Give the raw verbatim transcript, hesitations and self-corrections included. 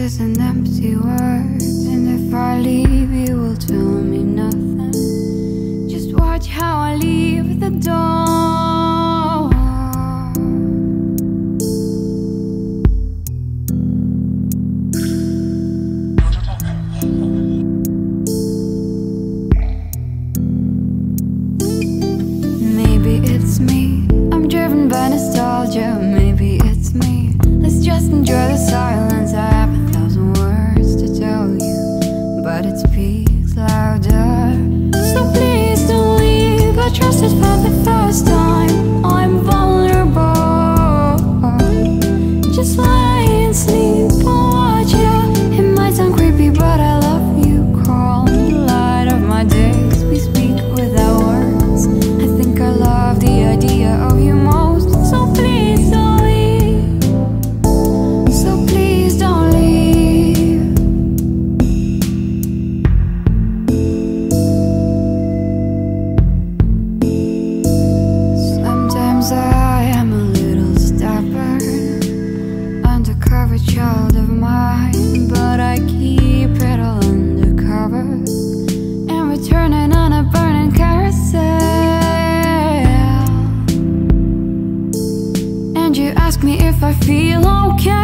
is an empty word, and if I leave you will tell me nothing. Just watch how I leave the door. Maybe it's me, I'm driven by nostalgia. Maybe it's me, let's just enjoy the silence. I have a thousand words to tell you, but it speaks louder. So please don't leave, I trust it for the first time. I'm vulnerable, just lie and sleep, I'll watch you. It might sound creepy, but I love you. Crawl in the light of my days, we speak without words. I think I love the idea of you most. So please don't leave, so please don't leave. Sometimes I am a little stubborn, undercover child of mine, but I keep it all undercover and returning on a burning carousel. And you ask me if I feel okay.